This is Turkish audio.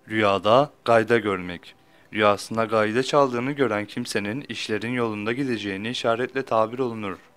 Rüyada gayda görmek. Rüyasında gayda çaldığını gören kimsenin işlerin yolunda gideceğini işaretle tabir olunur.